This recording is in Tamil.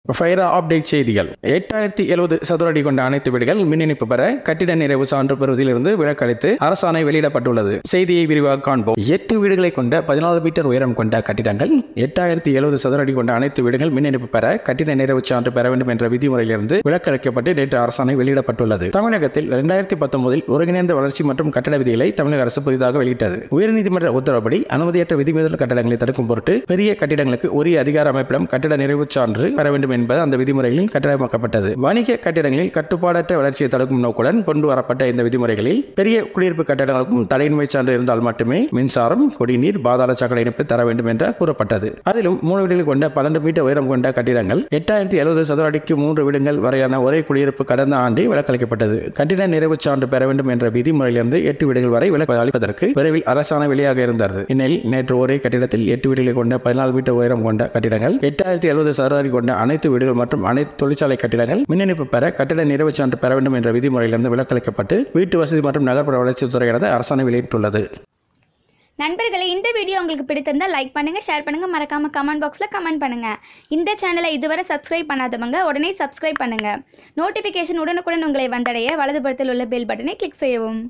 ஃபைரா அப்டேட் செய்திகள். 8070 சதுர அடி கொண்ட அனைத்து வீடுகள் மின் இணைப்பு பெற கட்டிட நிறைவு சான்று பெறுவதிலிருந்து விலக்களித்து அரசாணை வெளியிடப்பட்டுள்ளது. செய்தியை விரிவாக காண்போம். 8 வீடுகளை கொண்ட 14 மீட்டர் உயரம் கொண்ட கட்டிடங்கள் 8070 சதுர அடி கொண்ட அனைத்து வீடுகள் மின் இணைப்பு பெற கட்டிட நிறைவு சான்று பெற வேண்டும் என்ற விதிமுறையிலிருந்து விலக்களிக்கப்பட்டு நேற்று அரசாணை வெளியிடப்பட்டுள்ளது. தமிழகத்தில் 2019 ஒருங்கிணைந்த வளர்ச்சி மற்றும் கட்டட விதிகளை தமிழக அரசு புதிதாக வெளியிட்டது. உயர்நீதிமன்ற உத்தரவுப்படி அனுமதியற்ற விதிமீறல் கட்டடங்களை தடுக்கும் பொருட்டு பெரிய கட்டிடங்களுக்கு உரிய அதிகார அமைப்பிடம் கட்டட நிறைவு சான்று பெற வேண்டும் என்பது அந்த விதிமுறைகளில் கட்டாயமாக்கப்பட்டது. வணிக கட்டிடங்களில் கட்டுப்பாடற்ற வளர்ச்சியை தடுக்கும் நோக்குடன் கொண்டு வரப்பட்ட இந்த விதிமுறைகளில் பெரிய குடியிருப்பு கட்டடங்களுக்கும் தடையின்மை சான்று இருந்தால் மட்டுமே மின்சாரம், குடிநீர், பாதாள சாக்கடை இணைப்பு தர வேண்டும் என்று கூறப்பட்டது. அதிலும் 3 வீடுகள் கொண்ட 12 மீட்டர் உயரம் கொண்ட கட்டிடங்கள் 8070 சதுர அடிக்கு 3 வீடுகள் வரையான ஒரே குடியிருப்பு கடந்த ஆண்டே விலக்களிக்கப்பட்டது. கட்டிட நிறைவு சான்று பெற வேண்டும் என்ற விதிமுறையிலிருந்து 8 வீடுகள் வரை விலக்கு அளிப்பதற்கு விரைவில் அரசாணை வெளியாக இருந்தது. இந்நிலையில் நேற்று ஒரே கட்டிடத்தில் 8 வீடுகளை கொண்ட 14 மீட்டர் உயரம் கொண்ட கட்டிடங்கள் 8070 சதுர அடி கொண்ட அனைத்து வீடுகள் மற்றும் அனைத்து தொழிற்சாலை கட்டிடங்கள் மின் இணைப்பு பெற கட்டிட நிறைவு சான்று பெற வேண்டும் என்ற விதிமுறையிலிருந்து விலக்களிக்கப்பட்டு வீட்டு வசதி மற்றும் நகர்ப்புற வளர்ச்சித்துறையானது அரசாணை வெளியிட்டுள்ளது. நண்பர்களே, இந்த வீடியோ உங்களுக்கு பிடித்திருந்தால் லைக் பண்ணுங்க, ஷேர் பண்ணுங்க, மறக்காம கமெண்ட் பாக்ஸ்ல கமெண்ட் பண்ணுங்க. இந்த சேனலை இதுவரை சப்ஸ்கிரைப் பண்ணாதவங்க உடனே சப்ஸ்கிரைப் பண்ணுங்க. நோட்டிபிகேஷன் உடனுக்குடன் உங்களை வந்தடைய வலதுபுறத்தில் உள்ள பெல் பட்டனை கிளிக் செய்யவும்.